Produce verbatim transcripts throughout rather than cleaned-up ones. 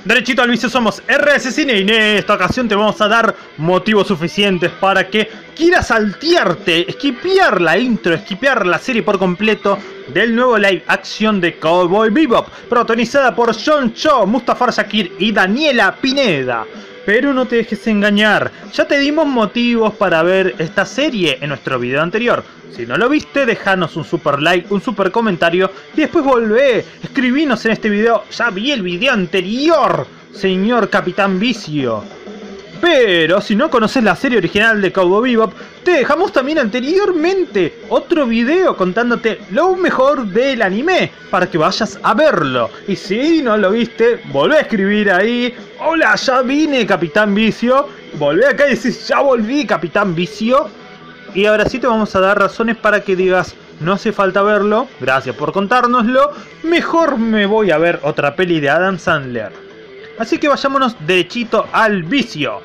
Derechito al vicio, somos R S Cine y en esta ocasión te vamos a dar motivos suficientes para que quieras saltearte, esquipear la intro, esquipear la serie por completo del nuevo live action de Cowboy Bebop, protagonizada por John Cho, Mustafar Shakir y Daniela Pineda. Pero no te dejes engañar, ya te dimos motivos para ver esta serie en nuestro video anterior. Si no lo viste, dejanos un super like, un super comentario y después volvé, escribinos en este video. Ya vi el video anterior, señor Capitán Vicio. Pero si no conoces la serie original de Cowboy Bebop, te dejamos también anteriormente otro video contándote lo mejor del anime para que vayas a verlo. Y si no lo viste, volvé a escribir ahí: hola, ya vine, Capitán Vicio. Volvé acá y decís: ya volví, Capitán Vicio. Y ahora sí te vamos a dar razones para que digas: no hace falta verlo, gracias por contárnoslo, mejor me voy a ver otra peli de Adam Sandler. Así que vayámonos derechito al vicio.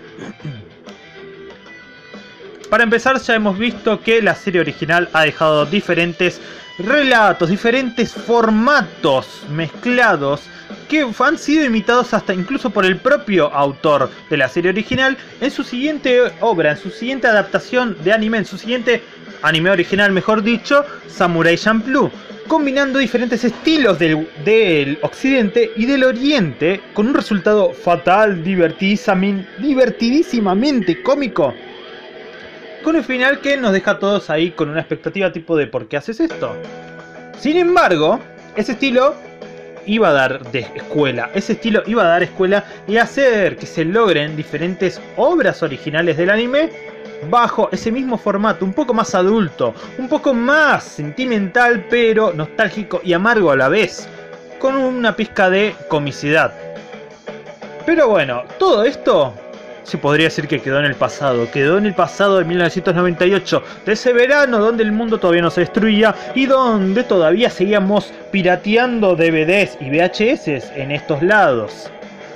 Para empezar, ya hemos visto que la serie original ha dejado diferentes relatos, diferentes formatos mezclados que han sido imitados hasta incluso por el propio autor de la serie original en su siguiente obra, en su siguiente adaptación de anime, en su siguiente anime original, mejor dicho, Samurai Champloo, combinando diferentes estilos del, del occidente y del oriente con un resultado fatal, divertidísimamente cómico, con un final que nos deja a todos ahí con una expectativa tipo de ¿por qué haces esto? Sin embargo, ese estilo iba a dar de escuela, ese estilo iba a dar escuela y hacer que se logren diferentes obras originales del anime bajo ese mismo formato, un poco más adulto, un poco más sentimental, pero nostálgico y amargo a la vez, con una pizca de comicidad. Pero bueno, todo esto se podría decir que quedó en el pasado, quedó en el pasado de mil novecientos noventa y ocho, de ese verano donde el mundo todavía no se destruía y donde todavía seguíamos pirateando D V Ds y V H S en estos lados.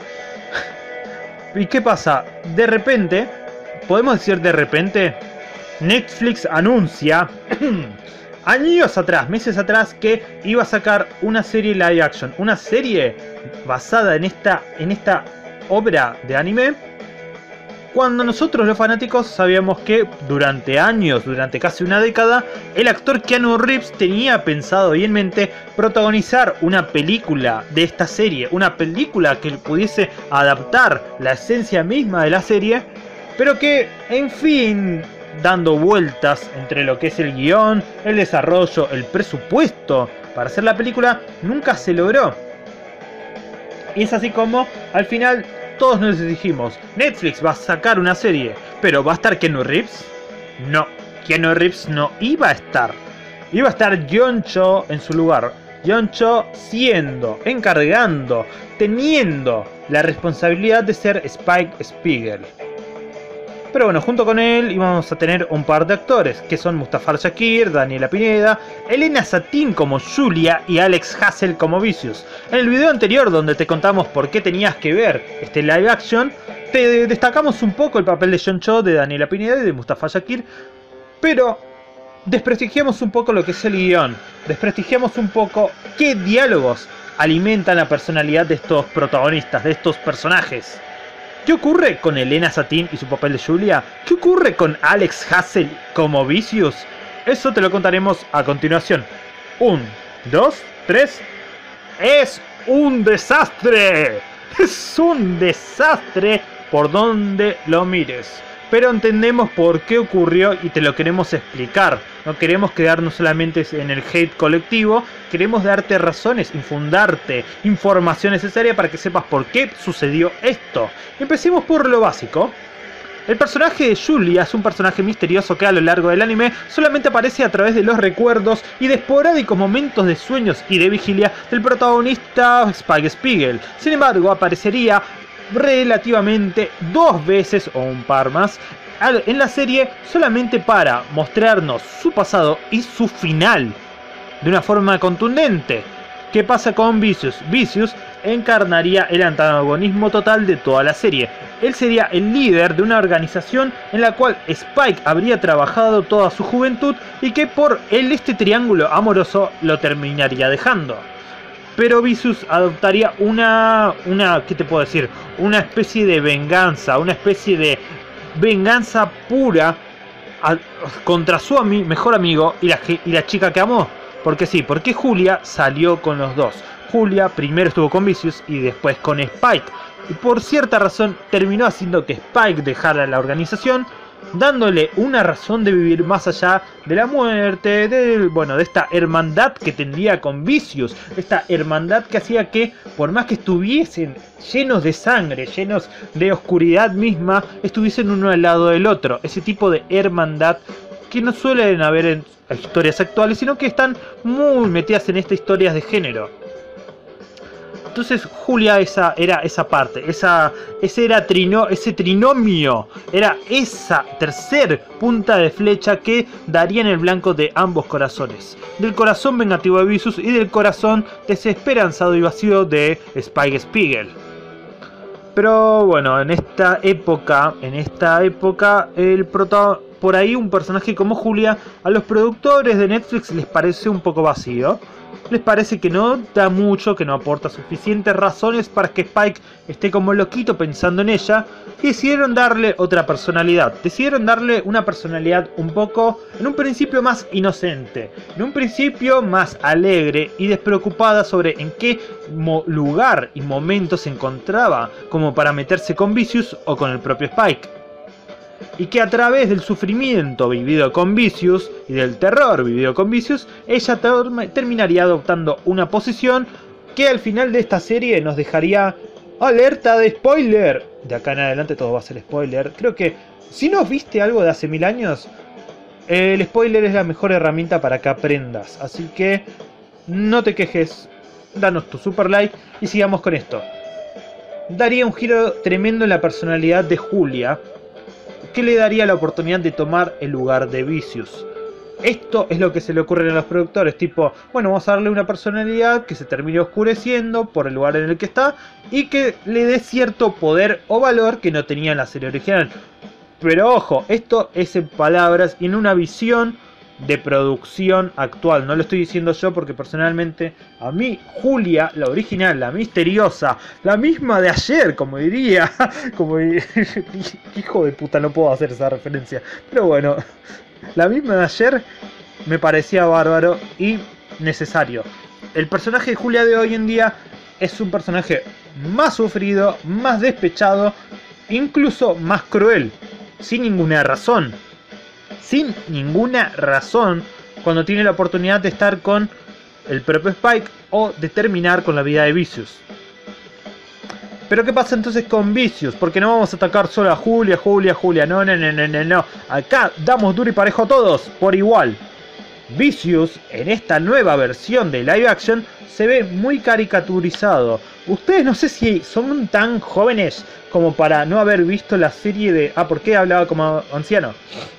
¿Y qué pasa? De repente, podemos decir de repente, Netflix anuncia años atrás, meses atrás, que iba a sacar una serie live action, una serie basada en esta, en esta obra de anime, cuando nosotros los fanáticos sabíamos que durante años, durante casi una década, el actor Keanu Reeves tenía pensado y en mente protagonizar una película de esta serie, una película que pudiese adaptar la esencia misma de la serie, pero que, en fin, dando vueltas entre lo que es el guión, el desarrollo, el presupuesto para hacer la película, nunca se logró. Y es así como, al final, todos nos dijimos: Netflix va a sacar una serie, pero ¿va a estar Keanu Reeves? No, Keanu Reeves no iba a estar. Iba a estar John Cho en su lugar. John Cho siendo, encargando, teniendo la responsabilidad de ser Spike Spiegel. Pero bueno, junto con él íbamos a tener un par de actores, que son Mustafar Shakir, Daniela Pineda, Elena Satin como Julia y Alex Hassel como Vicious. En el video anterior, donde te contamos por qué tenías que ver este live action, te destacamos un poco el papel de John Cho, de Daniela Pineda y de Mustafar Shakir, pero desprestigiamos un poco lo que es el guión, desprestigiamos un poco qué diálogos alimentan la personalidad de estos protagonistas, de estos personajes. ¿Qué ocurre con Elena Satin y su papel de Julia? ¿Qué ocurre con Alex Hassel como Vicious? Eso te lo contaremos a continuación. Un, dos, tres. ¡Es un desastre! ¡Es un desastre por donde lo mires! Pero entendemos por qué ocurrió y te lo queremos explicar. No queremos quedarnos solamente en el hate colectivo. Queremos darte razones, infundarte información necesaria para que sepas por qué sucedió esto. Empecemos por lo básico. El personaje de Julia es un personaje misterioso que a lo largo del anime solamente aparece a través de los recuerdos y de esporádicos momentos de sueños y de vigilia del protagonista Spike Spiegel. Sin embargo, aparecería relativamente dos veces o un par más en la serie solamente para mostrarnos su pasado y su final de una forma contundente. ¿Qué pasa con Vicious? Vicious encarnaría el antagonismo total de toda la serie. Él sería el líder de una organización en la cual Spike habría trabajado toda su juventud y que por él este triángulo amoroso lo terminaría dejando. pero Vicious adoptaría una, una, ¿qué te puedo decir? Una especie de venganza, una especie de venganza pura a, contra su ami, mejor amigo y la, y la chica que amó. Porque sí, porque Julia salió con los dos. Julia primero estuvo con Vicious y después con Spike. Y por cierta razón terminó haciendo que Spike dejara la organización, dándole una razón de vivir más allá de la muerte, de, bueno, de esta hermandad que tendría con Vicious. Esta hermandad que hacía que, por más que estuviesen llenos de sangre, llenos de oscuridad misma, estuviesen uno al lado del otro. Ese tipo de hermandad que no suelen haber en historias actuales, sino que están muy metidas en estas historias de género. Entonces Julia esa, era esa parte, esa, ese, era trino, ese trinomio, era esa tercer punta de flecha que daría en el blanco de ambos corazones. Del corazón vengativo de Vicious y del corazón desesperanzado y vacío de Spike Spiegel. Pero bueno, en esta época, en esta época, el protagonista, por ahí un personaje como Julia, a los productores de Netflix les parece un poco vacío. Les parece que no da mucho, que no aporta suficientes razones para que Spike esté como loquito pensando en ella. Y decidieron darle otra personalidad. Decidieron darle una personalidad un poco, en un principio más inocente. En un principio más alegre y despreocupada sobre en qué lugar y momento se encontraba como para meterse con Vicious o con el propio Spike. Y que a través del sufrimiento vivido con Vicious y del terror vivido con Vicious, ella ter terminaría adoptando una posición que al final de esta serie nos dejaría alerta de spoiler. De acá en adelante todo va a ser spoiler. Creo que si no viste algo de hace mil años, el spoiler es la mejor herramienta para que aprendas. Así que no te quejes, danos tu super like y sigamos con esto. Daría un giro tremendo en la personalidad de Julia, que le daría la oportunidad de tomar el lugar de Vicious. Esto es lo que se le ocurre a los productores, tipo, bueno, vamos a darle una personalidad que se termine oscureciendo por el lugar en el que está y que le dé cierto poder o valor que no tenía en la serie original. Pero ojo, esto es en palabras y en una visión de producción actual. No lo estoy diciendo yo porque personalmente a mí Julia, la original, la misteriosa, la misma de ayer, como diría, como hijo de puta, no puedo hacer esa referencia, pero bueno, la misma de ayer me parecía bárbaro y necesario. El personaje de Julia de hoy en día es un personaje más sufrido, más despechado, incluso más cruel, sin ninguna razón. Sin ninguna razón, cuando tiene la oportunidad de estar con el propio Spike o de terminar con la vida de Vicious. Pero ¿qué pasa entonces con Vicious? Porque no vamos a atacar solo a Julia, Julia, Julia. No, no, no, no, no, no. Acá damos duro y parejo a todos, por igual. Vicious, en esta nueva versión de live action, se ve muy caricaturizado. Ustedes no sé si son tan jóvenes como para no haber visto la serie de... Ah, ¿por qué hablaba como anciano?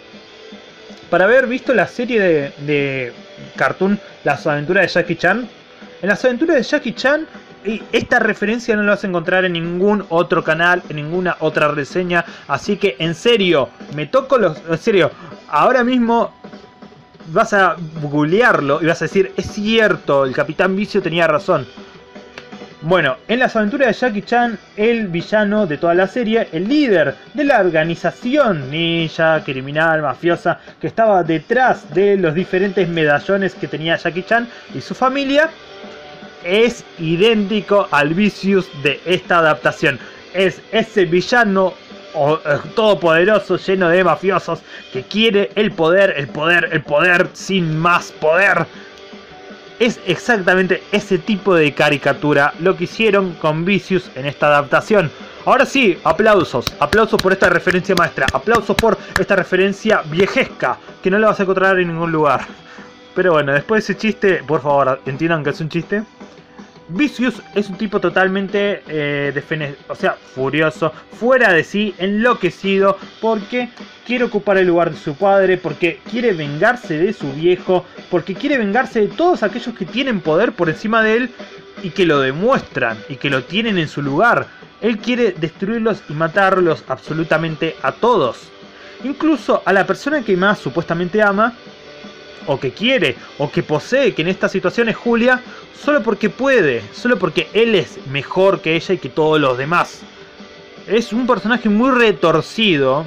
Para haber visto la serie de, de cartoon Las aventuras de Jackie Chan. En las aventuras de Jackie Chan, y esta referencia no la vas a encontrar en ningún otro canal, en ninguna otra reseña. Así que en serio, me toco los... En serio, ahora mismo vas a googlearlo y vas a decir, es cierto, el Capitán Vicio tenía razón. Bueno, en las aventuras de Jackie Chan, el villano de toda la serie, el líder de la organización ninja, criminal, mafiosa, que estaba detrás de los diferentes medallones que tenía Jackie Chan y su familia, es idéntico al Vicious de esta adaptación. Es ese villano o, eh, todopoderoso, lleno de mafiosos, que quiere el poder, el poder, el poder, sin más poder. Es exactamente ese tipo de caricatura lo que hicieron con Vicious en esta adaptación. Ahora sí, aplausos, aplausos por esta referencia maestra, aplausos por esta referencia viejesca, que no la vas a encontrar en ningún lugar. Pero bueno, después de ese chiste, por favor, entiendan que es un chiste. Vicious es un tipo totalmente, eh, defene o sea, furioso, fuera de sí, enloquecido, porque quiere ocupar el lugar de su padre, porque quiere vengarse de su viejo, porque quiere vengarse de todos aquellos que tienen poder por encima de él y que lo demuestran y que lo tienen en su lugar. Él quiere destruirlos y matarlos absolutamente a todos, incluso a la persona que más supuestamente ama, o que quiere, o que posee, que en esta situación es Julia, solo porque puede, solo porque él es mejor que ella y que todos los demás. Es un personaje muy retorcido,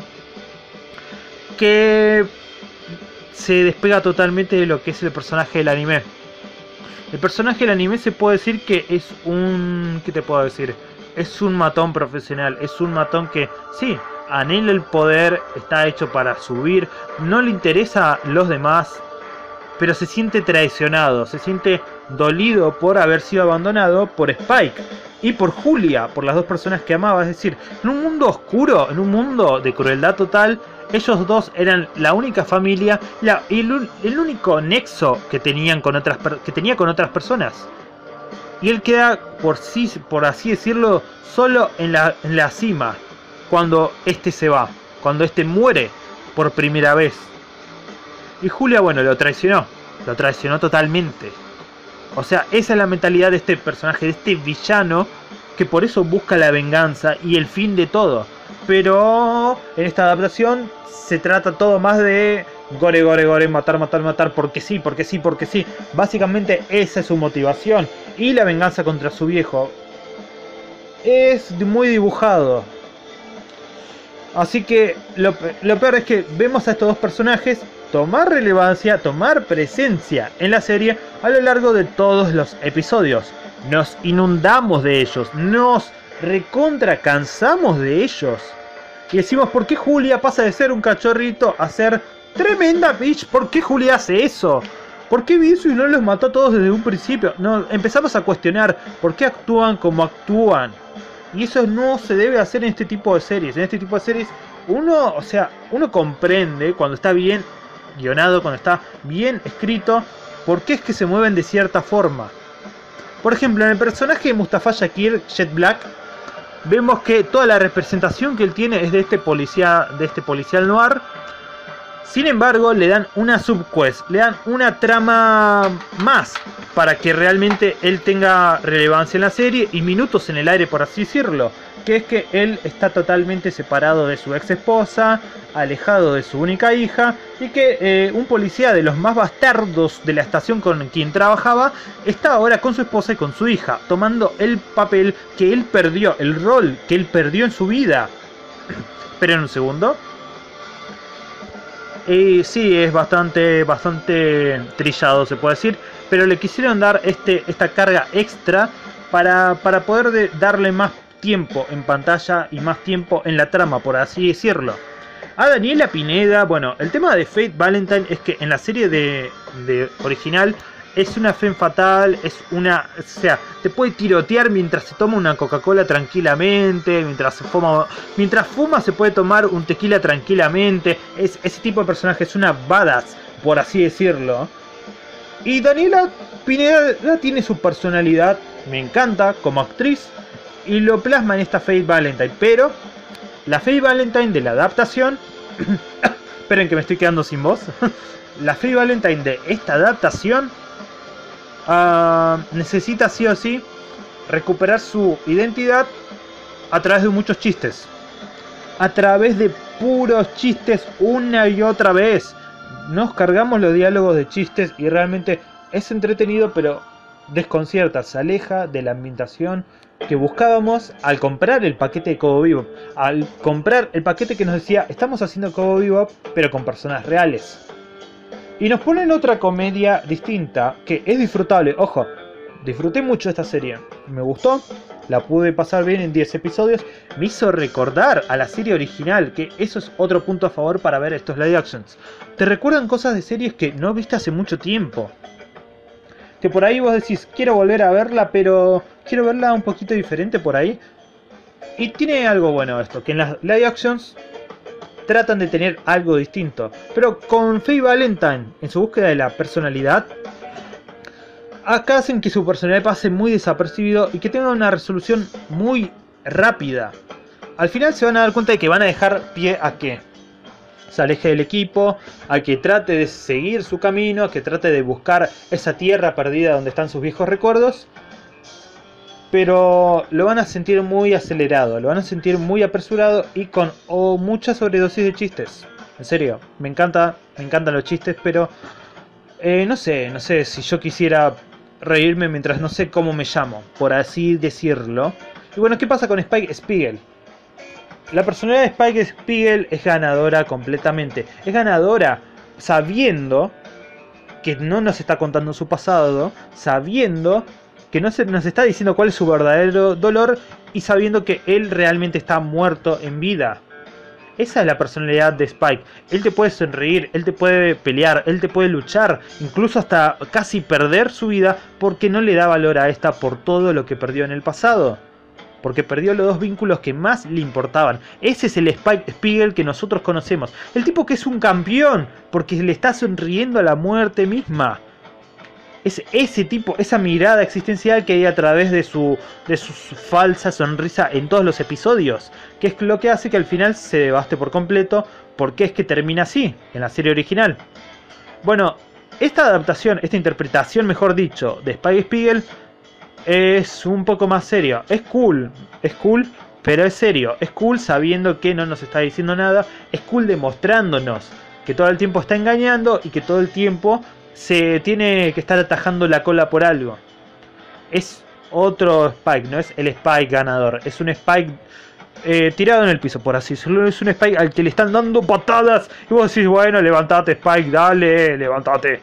que se despega totalmente de lo que es el personaje del anime. El personaje del anime se puede decir que es un... ¿qué te puedo decir? Es un matón profesional, es un matón que, sí, anhela el poder, está hecho para subir, no le interesa los demás, pero se siente traicionado, se siente dolido por haber sido abandonado por Spike y por Julia, por las dos personas que amaba. Es decir, en un mundo oscuro, en un mundo de crueldad total, ellos dos eran la única familia la, y el, el único nexo que tenían con otras que tenía con otras personas. Y él queda, por sí, por así decirlo, solo en la, en la cima cuando este se va, cuando este muere por primera vez. Y Julia, bueno, lo traicionó, lo traicionó totalmente. O sea, esa es la mentalidad de este personaje, de este villano, que por eso busca la venganza y el fin de todo. Pero en esta adaptación se trata todo más de gore, gore, gore, matar, matar, matar, porque sí, porque sí, porque sí. Básicamente esa es su motivación. Y la venganza contra su viejo. Es muy dibujado. Así que lo, lo peor es que vemos a estos dos personajes tomar relevancia, tomar presencia en la serie a lo largo de todos los episodios. Nos inundamos de ellos, nos recontra cansamos de ellos. Y decimos, ¿por qué Julia pasa de ser un cachorrito a ser tremenda bitch? ¿Por qué Julia hace eso? ¿Por qué Bisui no los mató a todos desde un principio? No, empezamos a cuestionar por qué actúan como actúan. Y eso no se debe hacer en este tipo de series. En este tipo de series uno, o sea, uno comprende cuando está bien guionado, cuando está bien escrito, por qué es que se mueven de cierta forma. Por ejemplo, en el personaje de Mustafa Shakir, Jet Black, vemos que toda la representación que él tiene es de este policía, de este policial noir. Sin embargo, le dan una subquest, le dan una trama más para que realmente él tenga relevancia en la serie y minutos en el aire, por así decirlo. Que es que él está totalmente separado de su ex esposa, alejado de su única hija, y que eh, un policía de los más bastardos de la estación con quien trabajaba está ahora con su esposa y con su hija, tomando el papel que él perdió, el rol que él perdió en su vida. Pero en un segundo. Y sí, es bastante, bastante trillado, se puede decir, pero le quisieron dar este, esta carga extra para, para poder de, darle más tiempo en pantalla y más tiempo en la trama, por así decirlo. A Daniela Pineda, bueno, el tema de Fate Valentine es que en la serie de, de original es una femme fatal, es una, o sea, te puede tirotear mientras se toma una Coca-Cola tranquilamente, mientras se fuma, mientras fuma se puede tomar un tequila tranquilamente. Es, ese tipo de personaje es una badass, por así decirlo. Y Daniela Pineda tiene su personalidad, me encanta como actriz, y lo plasma en esta Fate Valentine, pero la Fate Valentine de la adaptación esperen que me estoy quedando sin voz. La Fate Valentine de esta adaptación uh, necesita sí o sí recuperar su identidad a través de muchos chistes, a través de puros chistes una y otra vez. Nos cargamos los diálogos de chistes y realmente es entretenido, pero desconcierta, se aleja de la ambientación que buscábamos al comprar el paquete de Cowboy Bebop, al comprar el paquete que nos decía estamos haciendo Cowboy Bebop pero con personas reales, y nos ponen otra comedia distinta que es disfrutable. Ojo, disfruté mucho esta serie, me gustó, la pude pasar bien en diez episodios, me hizo recordar a la serie original, que eso es otro punto a favor para ver estos live actions. Te recuerdan cosas de series que no viste hace mucho tiempo, que por ahí vos decís, quiero volver a verla, pero quiero verla un poquito diferente por ahí. Y tiene algo bueno esto, que en las live actions tratan de tener algo distinto. Pero con Fate Valentine, en su búsqueda de la personalidad, acá hacen que su personalidad pase muy desapercibido y que tenga una resolución muy rápida. Al final se van a dar cuenta de que van a dejar pie a que se aleje del equipo, a que trate de seguir su camino, a que trate de buscar esa tierra perdida donde están sus viejos recuerdos. Pero lo van a sentir muy acelerado, lo van a sentir muy apresurado y con oh, mucha sobredosis de chistes. En serio, me encanta, me encantan los chistes, pero eh, no sé, no sé si yo quisiera reírme mientras no sé cómo me llamo, por así decirlo. Y bueno, ¿qué pasa con Spike Spiegel? La personalidad de Spike Spiegel es ganadora completamente. Es ganadora sabiendo que no nos está contando su pasado, sabiendo que no se, nos está diciendo cuál es su verdadero dolor y sabiendo que él realmente está muerto en vida. Esa es la personalidad de Spike. Él te puede sonreír, él te puede pelear, él te puede luchar, incluso hasta casi perder su vida porque no le da valor a esta por todo lo que perdió en el pasado. Porque perdió los dos vínculos que más le importaban. Ese es el Spike Spiegel que nosotros conocemos. El tipo que es un campeón, porque le está sonriendo a la muerte misma. Es ese tipo, esa mirada existencial que hay a través de su, de su falsa sonrisa en todos los episodios. Que es lo que hace que al final se devaste por completo. Porque es que termina así, en la serie original. Bueno, esta adaptación, esta interpretación, mejor dicho, de Spike Spiegel es un poco más serio. Es cool, es cool, pero es serio. Es cool sabiendo que no nos está diciendo nada. Es cool demostrándonos que todo el tiempo está engañando y que todo el tiempo se tiene que estar atajando la cola por algo. Es otro Spike, no es el Spike ganador. Es un Spike eh, tirado en el piso, por así decirlo. Es un Spike al que le están dando patadas. Y vos decís, bueno, levantate Spike, dale, levantate.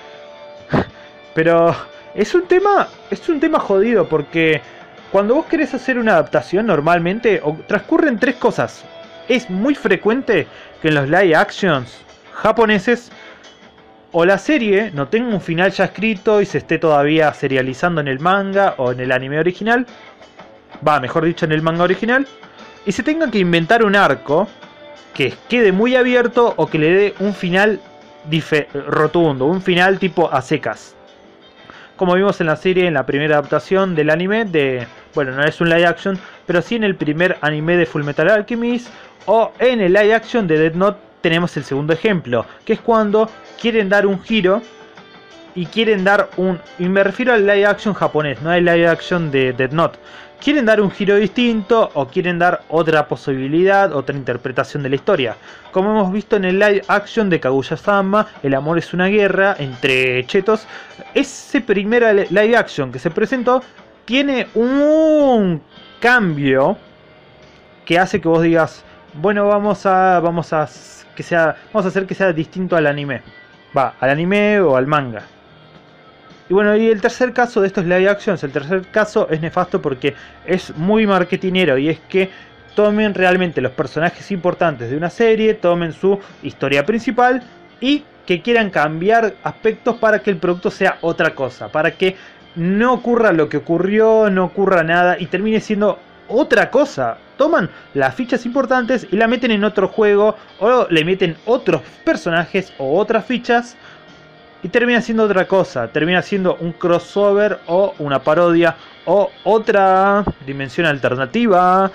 Pero es un tema, es un tema jodido porque cuando vos querés hacer una adaptación normalmente transcurren tres cosas. Es muy frecuente que en los live actions japoneses o la serie no tenga un final ya escrito y se esté todavía serializando en el manga o en el anime original. Va, mejor dicho, en el manga original. Y se tenga que inventar un arco que quede muy abierto o que le dé un final rotundo, un final tipo a secas. Como vimos en la serie, en la primera adaptación del anime de... Bueno, no es un live action, pero sí en el primer anime de Fullmetal Alchemist. O en el live action de Death Note tenemos el segundo ejemplo. Que es cuando quieren dar un giro y quieren dar un... Y me refiero al live action japonés, no al live action de Death Note. Quieren dar un giro distinto o quieren dar otra posibilidad, otra interpretación de la historia. Como hemos visto en el live action de Kaguya-sama, El amor es una guerra entre chetos. Ese primer live action que se presentó tiene un cambio que hace que vos digas, bueno, vamos a vamos a que sea vamos a hacer que sea distinto al anime. Va, al anime o al manga. Y bueno, y el tercer caso de estos live actions, el tercer caso es nefasto porque es muy marketinero y es que tomen realmente los personajes importantes de una serie, tomen su historia principal y que quieran cambiar aspectos para que el producto sea otra cosa, para que no ocurra lo que ocurrió, no ocurra nada y termine siendo otra cosa. Toman las fichas importantes y la meten en otro juego o le meten otros personajes o otras fichas. Y termina siendo otra cosa, termina siendo un crossover o una parodia o otra dimensión alternativa.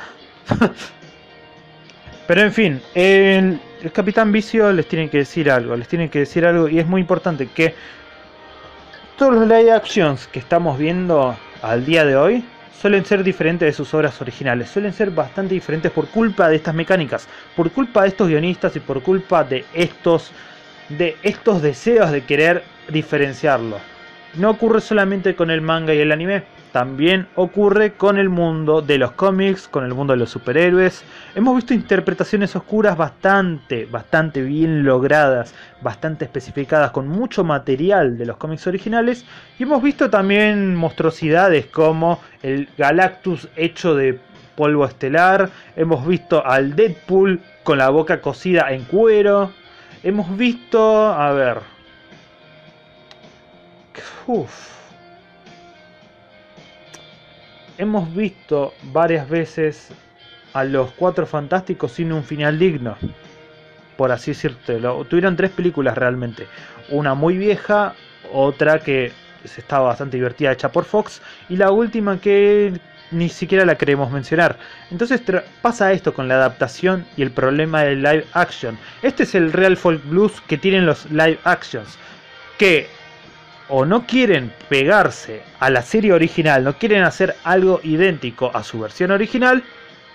Pero en fin, el, el Capitán Vicio les tiene que decir algo, les tiene que decir algo y es muy importante que todos los live actions que estamos viendo al día de hoy suelen ser diferentes de sus obras originales, suelen ser bastante diferentes por culpa de estas mecánicas, por culpa de estos guionistas y por culpa de estos... de estos deseos de querer diferenciarlo. No ocurre solamente con el manga y el anime, también ocurre con el mundo de los cómics, con el mundo de los superhéroes. Hemos visto interpretaciones oscuras bastante, bastante bien logradas, bastante especificadas, con mucho material de los cómics originales. Y hemos visto también monstruosidades como el Galactus hecho de polvo estelar. Hemos visto al Deadpool con la boca cosida en cuero. Hemos visto, a ver, uf, hemos visto varias veces a los Cuatro Fantásticos sin un final digno, por así decirlo. Tuvieron tres películas realmente, una muy vieja, otra que estaba bastante divertida hecha por Fox y la última que ni siquiera la queremos mencionar. Entonces pasa esto con la adaptación y el problema del live action. Este es el real folk blues que tienen los live actions, que o no quieren pegarse a la serie original, no quieren hacer algo idéntico a su versión original,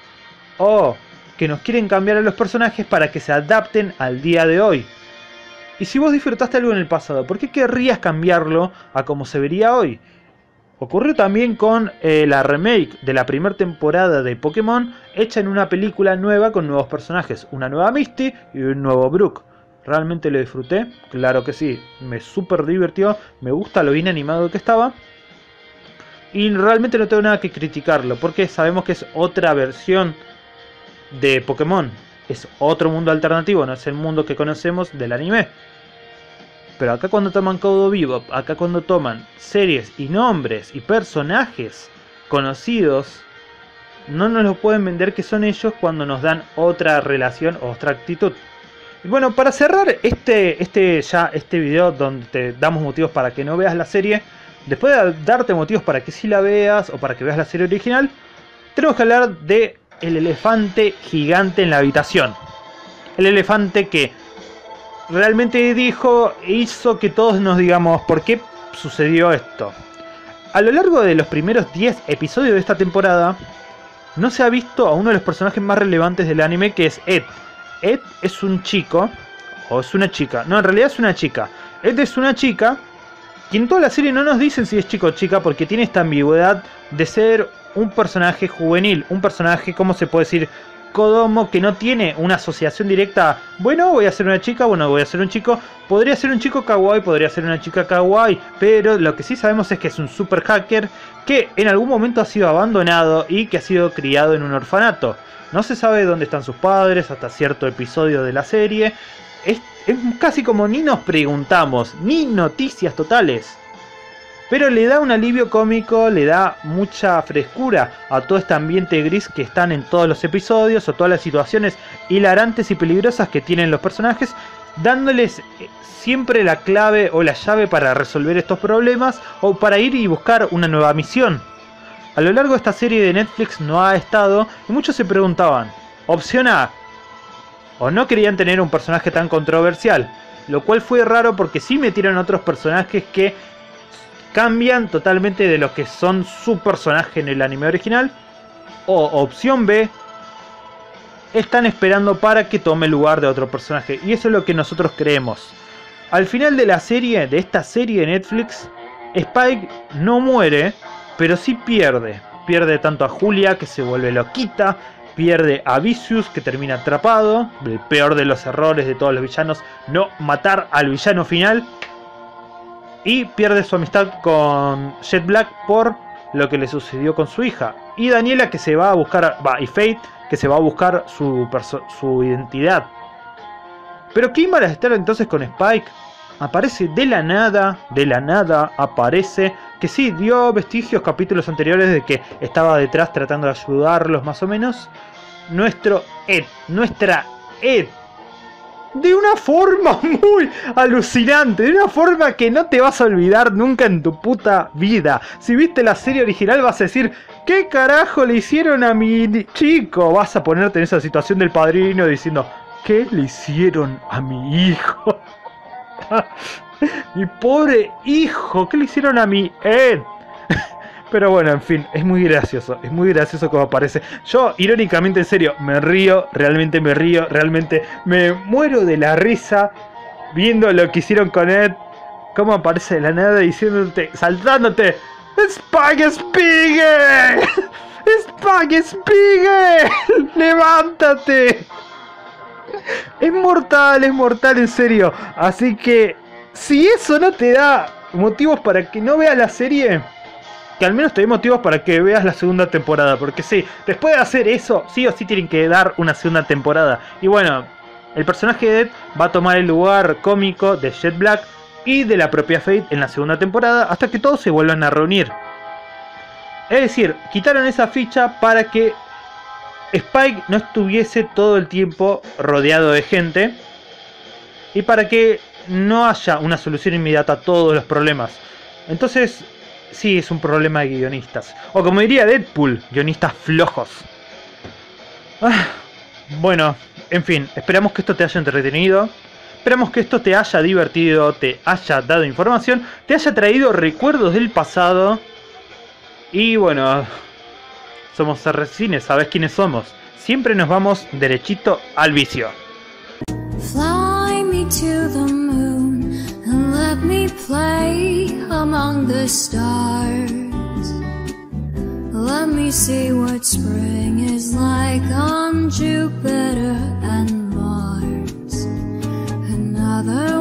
o que nos quieren cambiar a los personajes para que se adapten al día de hoy. Y si vos disfrutaste algo en el pasado, ¿por qué querrías cambiarlo a como se vería hoy? Ocurrió también con eh, la remake de la primera temporada de Pokémon, hecha en una película nueva con nuevos personajes, una nueva Misty y un nuevo Brook. ¿Realmente lo disfruté? Claro que sí, me súper divirtió, me gusta lo bien animado que estaba. Y realmente no tengo nada que criticarlo, porque sabemos que es otra versión de Pokémon. Es otro mundo alternativo, no es el mundo que conocemos del anime. Pero acá cuando toman Cowboy Bebop, acá cuando toman series y nombres y personajes conocidos, no nos lo pueden vender que son ellos cuando nos dan otra relación o otra actitud. Y bueno, para cerrar este, este, ya, este video donde te damos motivos para que no veas la serie, después de darte motivos para que sí la veas o para que veas la serie original, tenemos que hablar de el elefante gigante en la habitación. El elefante que realmente dijo, hizo que todos nos digamos por qué sucedió esto. A lo largo de los primeros diez episodios de esta temporada, no se ha visto a uno de los personajes más relevantes del anime, que es Ed. Ed es un chico, o es una chica, no, en realidad es una chica. Ed es una chica, que en toda la serie no nos dicen si es chico o chica, porque tiene esta ambigüedad de ser un personaje juvenil, un personaje, ¿cómo se puede decir?, Kodomo, que no tiene una asociación directa. Bueno, voy a ser una chica, bueno, voy a ser un chico. Podría ser un chico kawaii, podría ser una chica kawaii. Pero lo que sí sabemos es que es un super hacker que en algún momento ha sido abandonado y que ha sido criado en un orfanato. No se sabe dónde están sus padres hasta cierto episodio de la serie. Es, es casi como ni nos preguntamos, ni noticias totales. Pero le da un alivio cómico, le da mucha frescura a todo este ambiente gris que están en todos los episodios, o todas las situaciones hilarantes y peligrosas que tienen los personajes, dándoles siempre la clave o la llave para resolver estos problemas o para ir y buscar una nueva misión. A lo largo de esta serie de Netflix no ha estado, y muchos se preguntaban, opción A, o no querían tener un personaje tan controversial, lo cual fue raro porque sí metieron otros personajes que cambian totalmente de lo que son su personaje en el anime original. O opción B, están esperando para que tome el lugar de otro personaje. Y eso es lo que nosotros creemos. Al final de la serie, de esta serie de Netflix, Spike no muere, pero sí pierde. Pierde tanto a Julia, que se vuelve loquita. Pierde a Vicious, que termina atrapado. El peor de los errores de todos los villanos, no matar al villano final. Y pierde su amistad con Jet Black por lo que le sucedió con su hija. Y Daniela, que se va a buscar, va, y Fate, que se va a buscar su, su identidad. Pero ¿qué iba a estar entonces con Spike? Aparece de la nada, de la nada aparece, que sí, dio vestigios capítulos anteriores de que estaba detrás tratando de ayudarlos más o menos. Nuestro Ed, nuestra Ed. De una forma muy alucinante, de una forma que no te vas a olvidar nunca en tu puta vida. Si viste la serie original vas a decir, ¿qué carajo le hicieron a mi chico? Vas a ponerte en esa situación del padrino diciendo, ¿qué le hicieron a mi hijo? Mi pobre hijo, ¿qué le hicieron a mi Ed? Pero bueno, en fin, es muy gracioso, es muy gracioso como aparece. Yo, irónicamente, en serio, me río, realmente me río, realmente me muero de la risa viendo lo que hicieron con Ed. Cómo aparece de la nada diciéndote, saltándote, ¡Spike Spiegel! ¡Spike Spiegel! ¡Levántate! Es mortal, es mortal, en serio. Así que, si eso no te da motivos para que no veas la serie, que al menos te dé motivos para que veas la segunda temporada. Porque sí, después de hacer eso, sí o sí tienen que dar una segunda temporada. Y bueno, el personaje de Ed va a tomar el lugar cómico de Jet Black y de la propia Fate en la segunda temporada, hasta que todos se vuelvan a reunir. Es decir, quitaron esa ficha para que Spike no estuviese todo el tiempo rodeado de gente, y para que no haya una solución inmediata a todos los problemas. Entonces, sí, es un problema de guionistas. O como diría Deadpool, guionistas flojos. Ah, bueno, en fin, esperamos que esto te haya entretenido. Esperamos que esto te haya divertido, te haya dado información, te haya traído recuerdos del pasado. Y bueno, somos R Cine, sabes quiénes somos. Siempre nos vamos derechito al vicio. Fly me to the moon. Let me play among the stars. Let me see what spring is like on Jupiter and Mars. Another